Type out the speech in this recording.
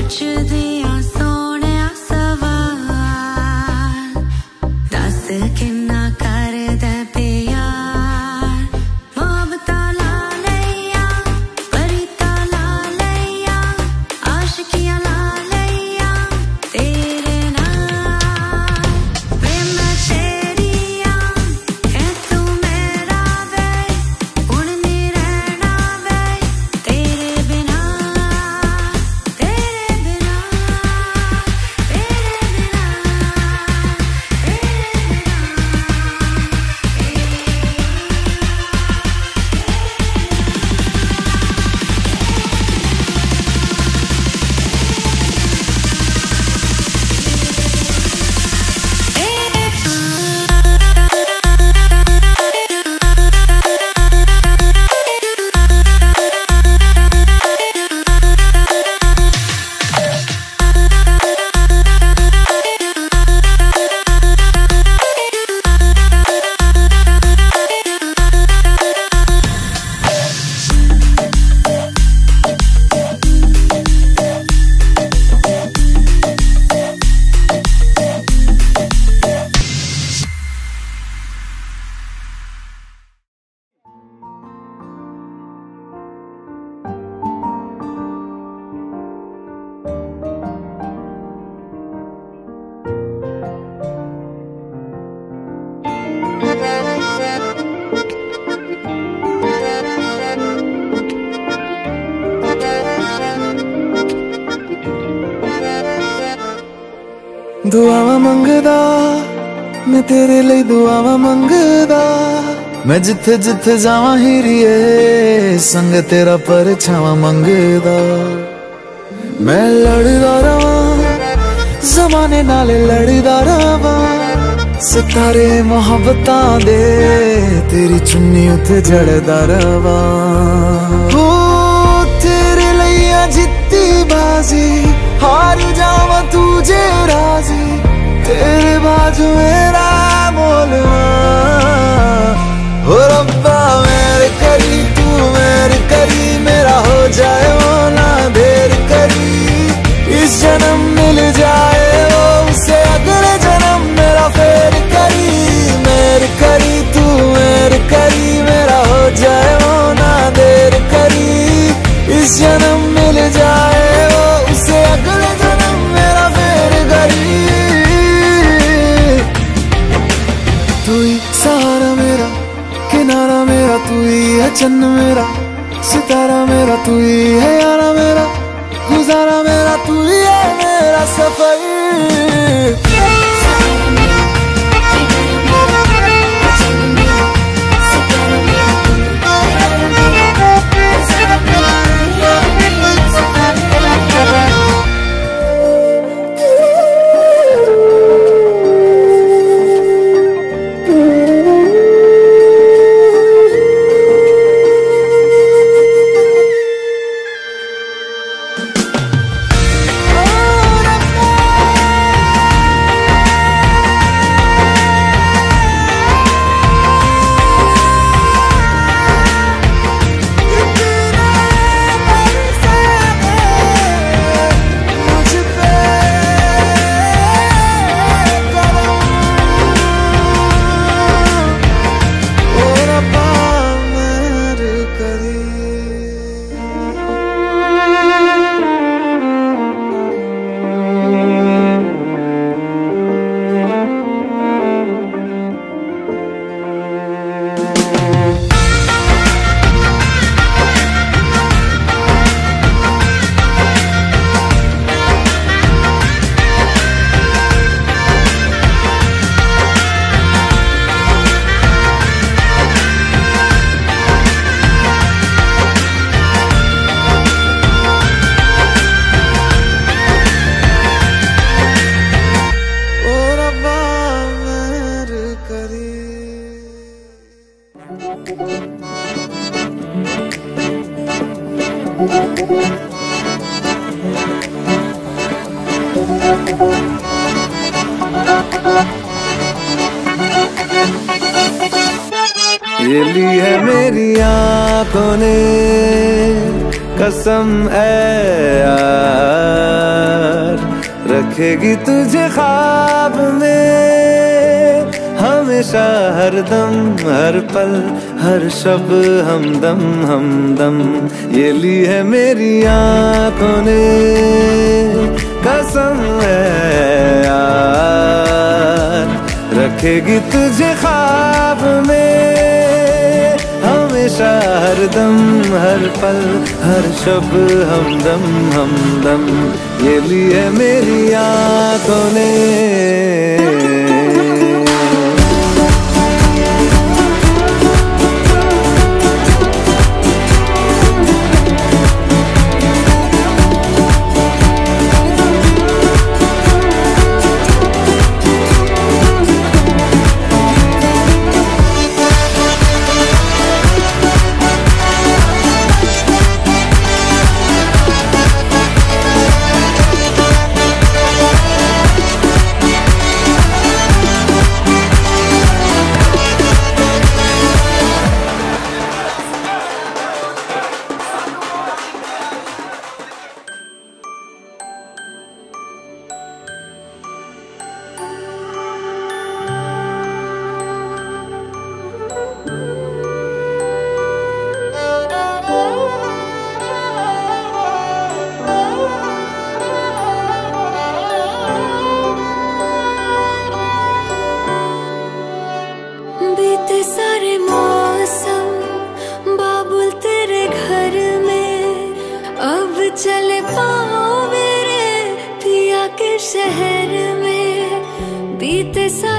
ਪੁੱਛਦੀਆਂ ਸੋਹਣਿਆ ਸਵਾਲ ਦੱਸ ਕਿੰਨਾ ਕਰਦਾ ਪਿਆਰ ਮੁਹੱਬਤਾਂ ਲਾ ਲਈਆਂ ਪਰੀਤਾਂ ਲਾ ਲਈਆਂ ਆਸ਼ਕੀਆਂ ਲਾ ਲਈਆਂ ਤੇਰੇ ਨਾਲ ਵੇ ਮੈਂ ਤੇਰੀਆਂ ਹੈ ਤੂੰ ਮੇਰਾ ਵੇ ਹੁਣ ਨਹੀਂ ਰਹਿਣਾ ਵੇ ਤੇਰੇ ਬਿਨਾ ਤੇਰੇ ਬਿਨਾ ਤੇਰੇ ਬਿਨਾ दुआवा मंगदा मैं तेरे लिए दुआवा मंगदा मैं जिथे जिथे जावां हीरिए संग तेरा परछावां मंगदा मैं लड़दा रवां जमाने नाल लड़दा रवां सितारे मोहब्बतां दे तेरी चुन्नी उते जड़दा रवां हो तेरे लिए जित्ती बाजी हार जावां तुझे राजी तेरे बाजू मेरा मोलवा हो रब्बा मेरे करी तू मेरे करी मेरा हो जाए वो ना देर करी इस जन्म मिल जाए वो उसे अगले जन्म मेरा फेर करी मेरे करी तू मेरे करी मेरा हो जाए वो ना देर करी इस जन्म मिल जाए वो उसे अगले जन्म मेरा फेर करी तू ही सहारा मेरा किनारा मेरा तू ही है चन्न मेरा सितारा मेरा तू ही है यारा मेरा गुजारा मेरा तू ही है मेरा सफर ये ली है मेरी आंखों ने कसम है यार, रखेगी तुझे ख्वाब में हमेशा, हर दम हर पल हर शब हमदम हमदम। ये ली है मेरी आंखों ने कसम है यार, रखेगी तुझे ख्वाब में हमेशा, हर दम हर पल हर शब हमदम हमदम। ये ली है मेरी आंखों ने। बीते सारे मौसम बाबुल तेरे घर में, अब चले पाओ मेरे पिया के शहर में। बीते सारे